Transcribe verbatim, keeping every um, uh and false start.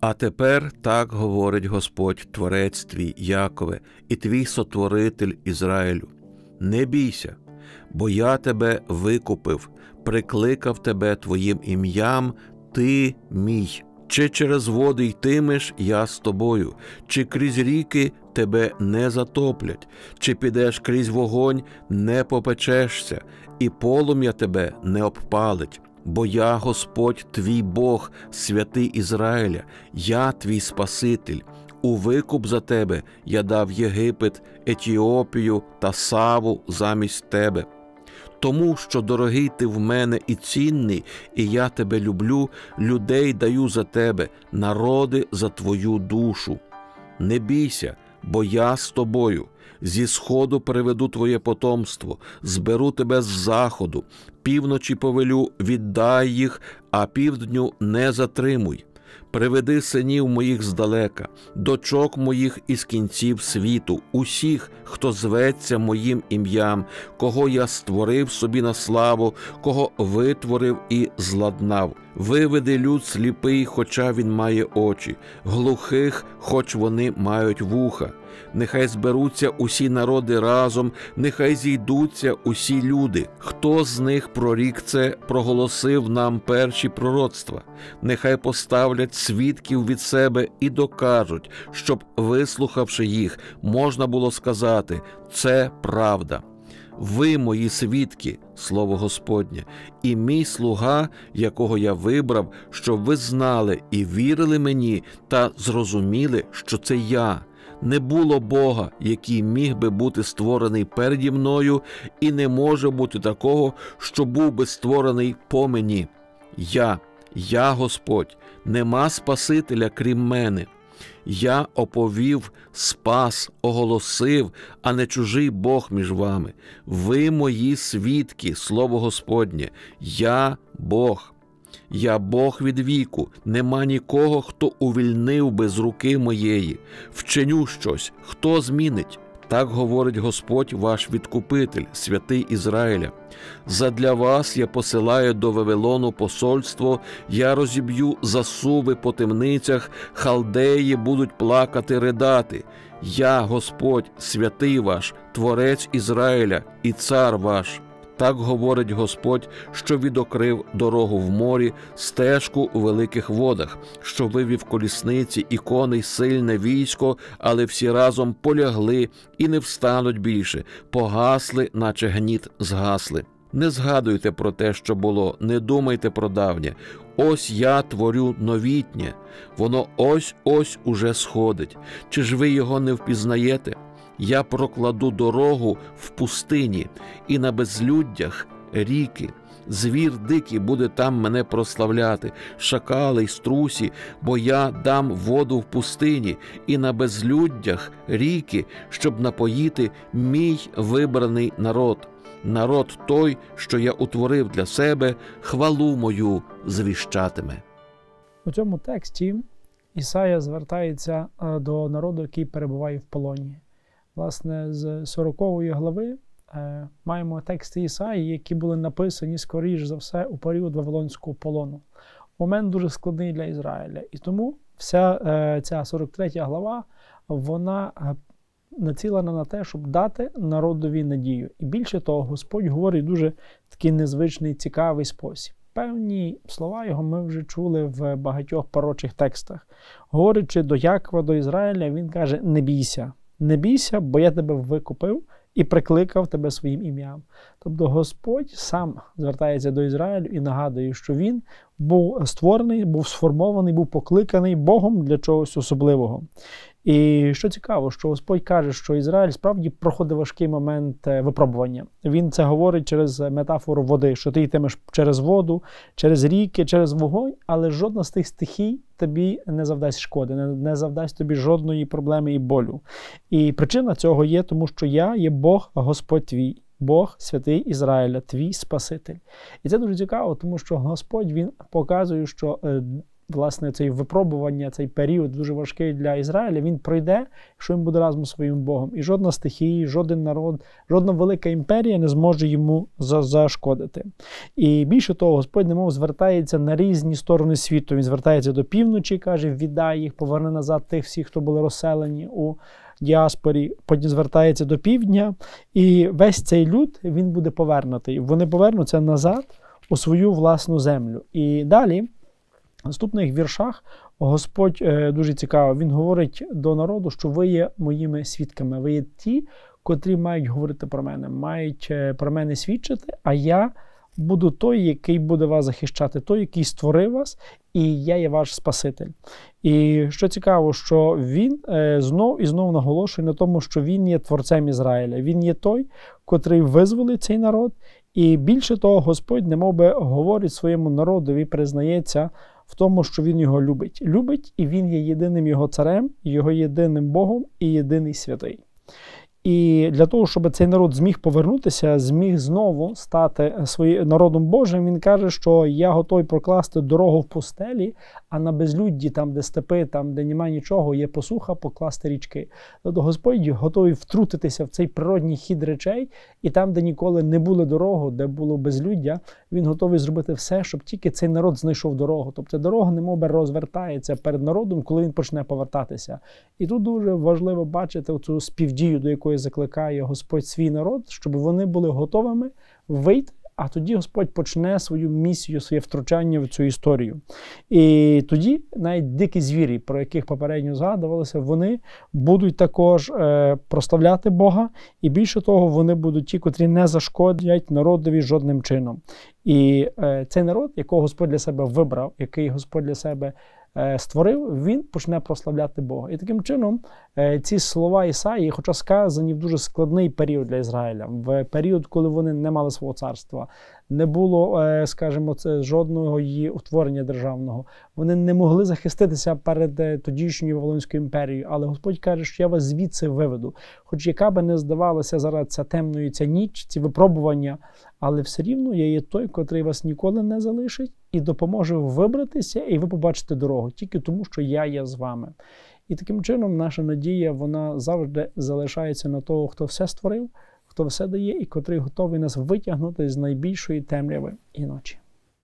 А тепер так говорить Господь, Творець твій, Якове, і твій сотворитель Ізраїлю. Не бійся, бо я тебе викупив, прикликав тебе твоїм ім'ям, ти мій. Чи через води йтимеш, я з тобою, чи крізь ріки тебе не затоплять, чи підеш крізь вогонь, не попечешся, і полум'я тебе не обпалить. Бо я, Господь, твій Бог, святий Ізраїля, я твій Спаситель. У викуп за тебе я дав Єгипет, Етіопію та Саву замість тебе. Тому, що дорогий ти в мене і цінний, і я тебе люблю, людей даю за тебе, народи за твою душу. Не бійся, бо я з тобою. Зі сходу приведу твоє потомство, зберу тебе з заходу, півночі повелю, віддай їх, а півдню не затримуй. Приведи синів моїх здалека, дочок моїх із кінців світу, усіх, хто зветься моїм ім'ям, кого я створив собі на славу, кого витворив і зладнав. Виведи люд сліпий, хоча він має очі, глухих, хоч вони мають вуха. Нехай зберуться усі народи разом, нехай зійдуться усі люди. Хто з них прорік це, проголосив нам перші пророцтва? Нехай поставлять свідків від себе і докажуть, щоб, вислухавши їх, можна було сказати «це правда». Ви, мої свідки, слово Господнє, і мій слуга, якого я вибрав, щоб ви знали і вірили мені та зрозуміли, що це я. Не було Бога, який міг би бути створений переді мною, і не може бути такого, що був би створений по мені. Я, я Господь, нема Спасителя крім мене. Я оповів, спас, оголосив, а не чужий Бог між вами. Ви мої свідки, слово Господнє, я Бог. Я Бог від віку, нема нікого, хто увільнив би з руки моєї. Вчиню щось, хто змінить? Так говорить Господь ваш відкупитель, святий Ізраїля. Задля вас я посилаю до Вавилону посольство, я розіб'ю засуви по темницях, халдеї будуть плакати, ридати. Я, Господь, святий ваш, Творець Ізраїля і цар ваш. Так говорить Господь, що відокрив дорогу в морі, стежку у великих водах, що вивів колісниці і коней сильне військо, але всі разом полягли і не встануть більше, погасли, наче гніт згасли. Не згадуйте про те, що було, не думайте про давнє. Ось я творю новітнє, воно ось-ось уже сходить. Чи ж ви його не впізнаєте? Я прокладу дорогу в пустині, і на безлюддях ріки. Звір дикий буде там мене прославляти, шакали й струсі, бо я дам воду в пустині, і на безлюддях ріки, щоб напоїти мій вибраний народ. Народ той, що я утворив для себе, хвалу мою звіщатиме. У цьому тексті Ісая звертається до народу, який перебуває в полоні. Власне, з сорокової глави е, маємо тексти Ісаї, які були написані, скоріш за все, у період Вавилонського полону. Момент дуже складний для Ізраїля. І тому вся е, ця сорок третя глава, вона націлена на те, щоб дати народові надію. І більше того, Господь говорить дуже такий незвичний, цікавий спосіб. Певні слова його ми вже чули в багатьох пророчих текстах. Говорячи до Якова, до Ізраїля, він каже «не бійся». Не бійся, бо я тебе викупив і прикликав тебе своїм ім'ям. Тобто Господь сам звертається до Ізраїлю і нагадує, що він був створений, був сформований, був покликаний Богом для чогось особливого. І що цікаво, що Господь каже, що Ізраїль справді проходить важкий момент випробування. Він це говорить через метафору води, що ти йтимеш через воду, через ріки, через вогонь, але жодна з тих стихій тобі не завдасть шкоди, не, не завдасть тобі жодної проблеми і болю. І причина цього є, тому що я є Бог, Господь твій. Бог, святий Ізраїля, твій Спаситель. І це дуже цікаво, тому що Господь, він показує, що власне, цей випробування, цей період дуже важкий для Ізраїля, він пройде, якщо він буде разом зі своїм Богом. І жодна стихія, жоден народ, жодна велика імперія не зможе йому зашкодити. І більше того, Господь немов звертається на різні сторони світу. Він звертається до півночі, каже, віддай їх, поверни назад тих всіх, хто були розселені у діаспорі, потім звертається до півдня, і весь цей люд, він буде повернутий. Вони повернуться назад у свою власну землю. І далі, в наступних віршах, Господь е, дуже цікаво, він говорить до народу, що ви є моїми свідками, ви є ті, котрі мають говорити про мене, мають е, про мене свідчити, а я буду той, який буде вас захищати, той, який створив вас, і я є ваш Спаситель. І що цікаво, що він е, знов і знов наголошує на тому, що він є творцем Ізраїля. Він є той, котрий визволить цей народ. І більше того, Господь немовби говорить своєму народові, признається в тому, що він його любить. Любить, і він є єдиним його царем, його єдиним Богом і єдиний святий. І для того, щоб цей народ зміг повернутися, зміг знову стати своїм народом Божим, він каже, що я готовий прокласти дорогу в пустелі, а на безлюдді, там, де степи, там, де немає нічого, є посуха, покласти річки. Тобто Господь готовий втрутитися в цей природній хід речей, і там, де ніколи не було дороги, де було безлюддя, він готовий зробити все, щоб тільки цей народ знайшов дорогу. Тобто дорога немовби розвертається перед народом, коли він почне повертатися. І тут дуже важливо бачити цю співдію, до якої закликає Господь свій народ, щоб вони були готовими вийти, а тоді Господь почне свою місію, своє втручання в цю історію. І тоді навіть дикі звірі, про яких попередньо згадувалося, вони будуть також е, прославляти Бога, і більше того, вони будуть ті, котрі не зашкодять народові жодним чином. І е, цей народ, якого Господь для себе вибрав, який Господь для себе створив, він почне прославляти Бога. І таким чином ці слова Ісаї, хоча сказані в дуже складний період для Ізраїля, в період, коли вони не мали свого царства, не було, скажімо, це жодного її утворення державного, вони не могли захиститися перед тодішньою Вавилонською імперією, але Господь каже, що я вас звідси виведу. Хоч яка би не здавалася зараз ця темною, ця ніч, ці випробування, але все рівно я є той, котрий вас ніколи не залишить і допоможе вибратися, і ви побачите дорогу, тільки тому, що я є з вами. І таким чином наша надія, вона завжди залишається на того, хто все створив, хто все дає і котрий готовий нас витягнути з найбільшої темряви і ночі.